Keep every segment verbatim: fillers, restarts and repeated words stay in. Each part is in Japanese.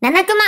七熊。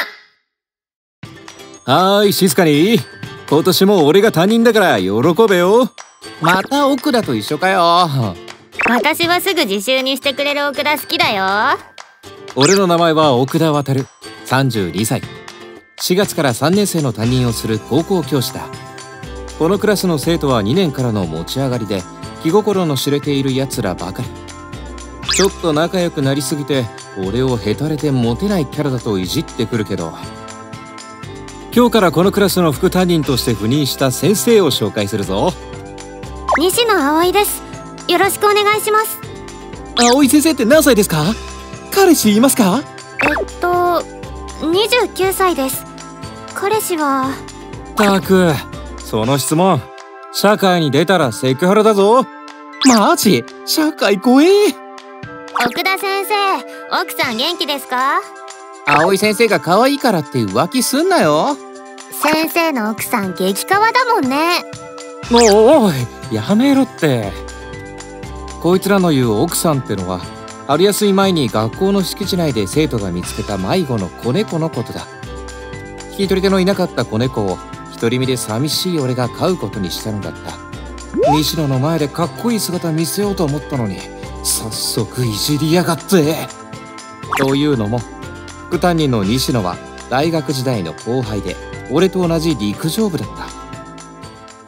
はーい、静かに。今年も俺が担任だから喜べよ。また奥田と一緒かよ。 私はすぐ自習にしてくれる奥田好きだよ。 俺の名前は奥田航、さんじゅうにさい。しがつからさんねん生の担任をする高校教師だ。このクラスの生徒はにねんからの持ち上がりで気心の知れているやつらばかり。ちょっと仲良くなりすぎて俺をへたれてモテないキャラだといじってくるけど、今日からこのクラスの副担任として赴任した先生を紹介するぞ。 西野葵です。よろしくお願いします。 葵先生って何歳ですか？彼氏いますか？ えっとにじゅうきゅうさいです。彼氏は。 たく、その質問社会に出たらセクハラだぞ。マジ？社会怖え。 奥田先生、奥さん元気ですか？ 葵先生が可愛いからって浮気すんなよ。 先生の奥さん激カワだもんね。 もうおい、やめろって。こいつらの言う奥さんってのは春休み前に学校の敷地内で生徒が見つけた迷子の子猫のことだ。引き取り手のいなかった子猫を独り身で寂しい俺が飼うことにしたのだった。西野の前でかっこいい姿見せようと思ったのに早速いじりやがって。というのも副担任の西野は大学時代の後輩で俺と同じ陸上部だった。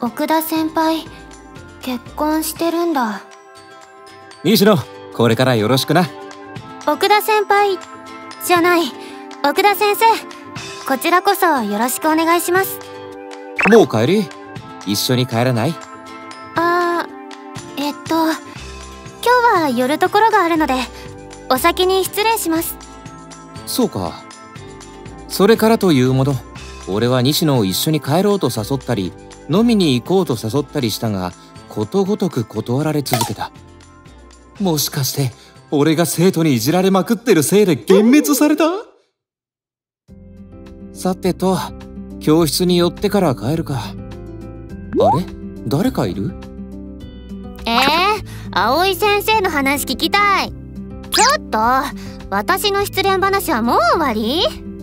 奥田先輩、結婚してるんだ。 西野、これからよろしくな。 奥田先輩じゃない、奥田先生、こちらこそよろしくお願いします。 もう帰り？一緒に帰らない？ あー、えっと今日は寄るところがあるのでお先に失礼します。 そうか。それからというもの、俺は西野を一緒に帰ろうと誘ったり飲みに行こうと誘ったりしたがことごとく断られ続けた。もしかして俺が生徒にいじられまくってるせいで幻滅された？さてと、教室に寄ってから帰るか。あれ？誰かいる？ えー、葵先生の話聞きたい。ちょっと私の失恋話はもう終わり？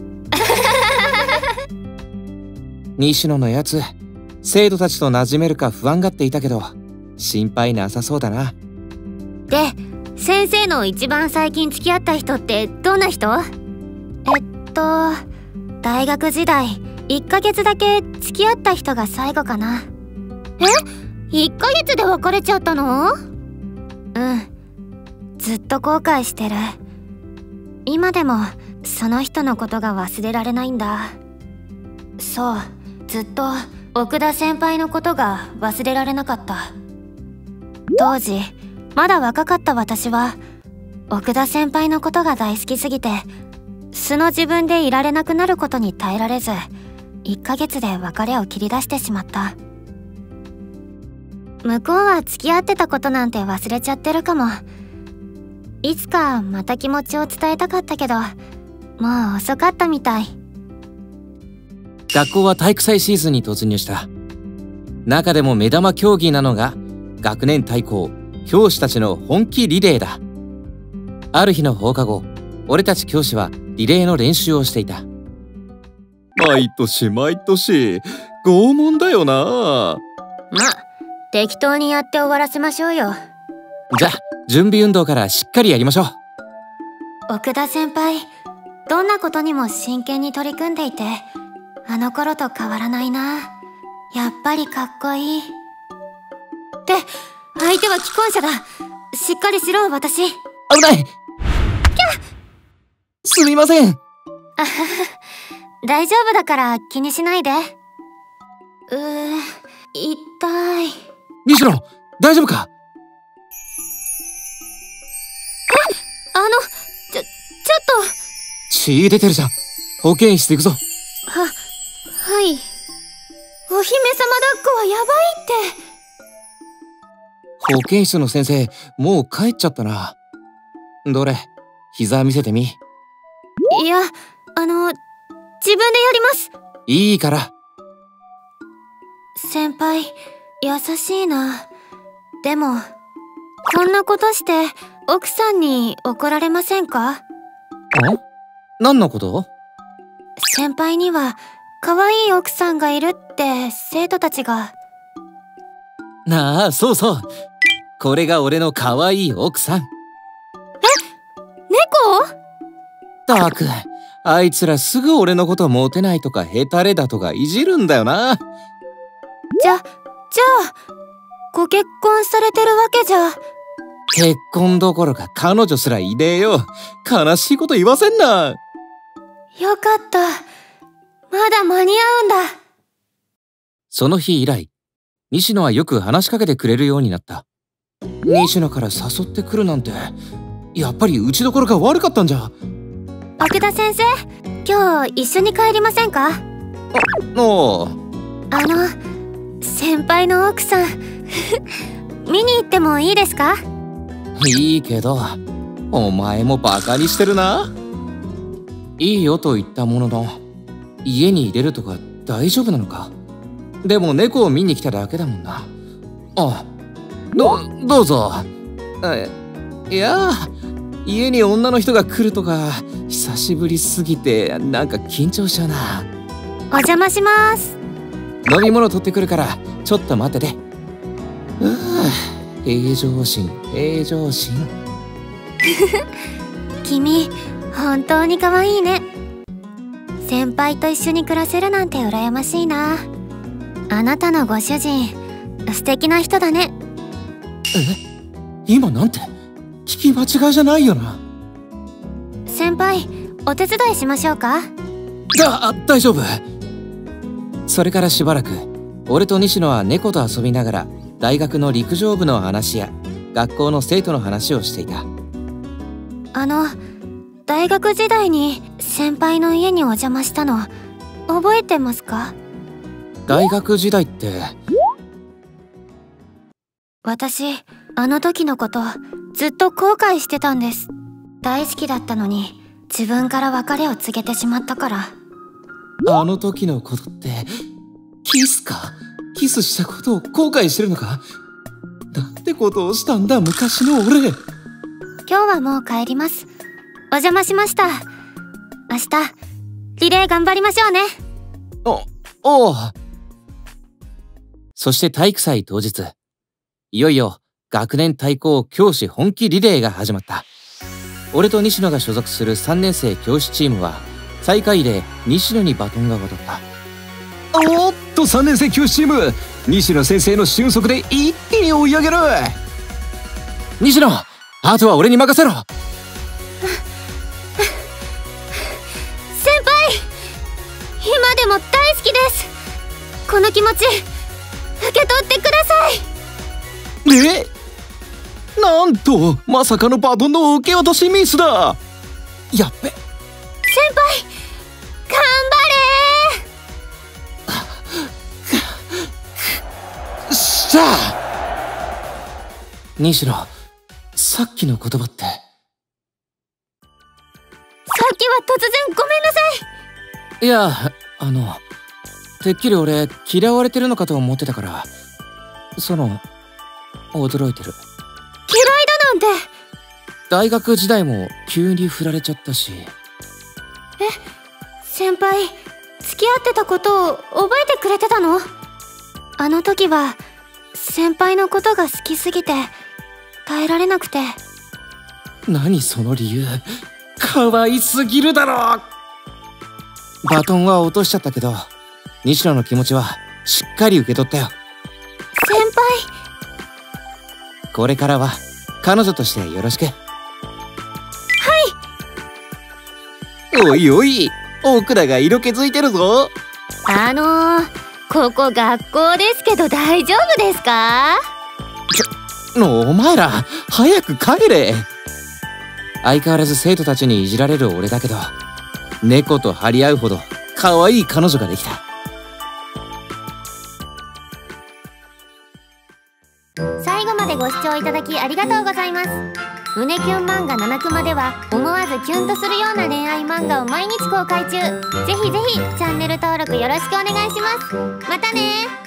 西野のやつ、生徒たちと馴染めるか不安がっていたけど心配なさそうだな。 で、先生の一番最近付き合った人ってどんな人？えっと大学時代いっかげつだけ付き合った人が最後かな。え？いっかげつで別れちゃったの？うん、ずっと後悔してる。今でもその人のことが忘れられないんだ。そう、ずっと奥田先輩のことが忘れられなかった。当時まだ若かった私は奥田先輩のことが大好きすぎて素の自分でいられなくなることに耐えられずいっかげつで別れを切り出してしまった。向こうは付き合ってたことなんて忘れちゃってるかも。いつかまた気持ちを伝えたかったけどもう遅かったみたい。 学校は体育祭シーズンに突入した。中でも目玉競技なのが学年対抗教師たちの本気リレーだ。ある日の放課後、俺たち教師はリレーの練習をしていた。毎年毎年拷問だよな。 ま、適当にやって終わらせましょうよ。 じゃあ準備運動からしっかりやりましょう。 奥田先輩、どんなことにも真剣に取り組んでいてあの頃と変わらないな。やっぱりかっこいい。って相手は既婚者だ。しっかりしろ私。 危ない。キャッ。すみません。あはは大丈夫だから気にしないで。うー、痛い。 西野、大丈夫か？ え、あの、ちょ、ちょっと。 血出てるじゃん。保健室行くぞ。 は、はい。お姫様抱っこはやばいって。 保健室の先生、もう帰っちゃったな。どれ、膝見せてみ。 いや、あの、自分でやります。 いいから。 先輩、優しいな。でも、こんなことして奥さんに怒られませんか？ ん？何のこと？ 先輩には可愛い奥さんがいるって生徒たちが。 なあ、そうそう。これが俺の可愛い奥さん。え、 猫？ ったく、あいつらすぐ俺のことモテないとかヘタレだとかいじるんだよな。 じゃ、じゃあ、ご結婚されてるわけじゃ。 結婚どころか彼女すらいねえよ。悲しいこと言わせんな。 よかった。まだ間に合うんだ。 その日以来、西野はよく話しかけてくれるようになった。西野から誘ってくるなんて、やっぱり打ちどころが悪かったんじゃ。 奥田先生、今日一緒に帰りませんか？あ、 おう。 あの、先輩の奥さん見に行ってもいいですか？ いいけど、お前もバカにしてるな。いいよと言ったものの、家に入れるとか大丈夫なのか？でも猫を見に来ただけだもんな。あ、ど、どうぞ。いや、家に女の人が来るとか久しぶりすぎてなんか緊張しちゃうな。 お邪魔します。 飲み物取ってくるからちょっと待ってて。うぅ、平常心平常心君本当に可愛いね。先輩と一緒に暮らせるなんて羨ましいな。あなたのご主人素敵な人だね。 え、今なんて聞き間違いじゃないよな。 先輩、お手伝いしましょうか？ だ、大丈夫。それからしばらく俺と西野は猫と遊びながら大学の陸上部の話や学校の生徒の話をしていた。 あの、大学時代に先輩の家にお邪魔したの覚えてますか？ 大学時代って？ 私、あの時のことずっと後悔してたんです。大好きだったのに自分から別れを告げてしまったから。 あの時のことってキスか？キスしたことを後悔してるのか？なんてことをしたんだ昔の俺。 今日はもう帰ります。お邪魔しました。明日リレー頑張りましょうね。 お、おう。そして体育祭当日、いよいよ学年対抗教師本気リレーが始まった。俺と西野が所属するさんねん生教師チームは最下位で西野にバトンが渡った。おっと、さんねん生教師チーム、西野先生の俊足で一気に追い上げる。西野、あとは俺に任せろ。 先輩、今でも大好きです。この気持ち受け取ってください。 え？なんと、まさかのバトンの受け渡しミスだ。やっべ。 先輩、頑張れ。 しゃあ。西野、さっきの言葉って。さっきは突然ごめんなさい。いや、あの、てっきり俺嫌われてるのかと思ってたから、その、驚いてる。 嫌いだなんて。 大学時代も急に振られちゃったし。え、 先輩、付き合ってたことを覚えてくれてたの？あの時は先輩のことが好きすぎて耐えられなくて。 何その理由、可愛すぎるだろ。バトンは落としちゃったけど、西野の気持ちはしっかり受け取ったよ。 先輩、 これからは彼女としてよろしく。はい。おいおい、奥田が色気づいてるぞ。 あのー、ここ学校ですけど大丈夫ですか？ ちょ、お前ら早く帰れ。相変わらず生徒たちにいじられる俺だけど、猫と張り合うほど可愛い彼女ができた。 最後までご視聴いただきありがとうございます。胸キュン漫画七クマでは思わずキュンとするような恋愛漫画を毎日公開中。ぜひぜひチャンネル登録よろしくお願いします。またねー。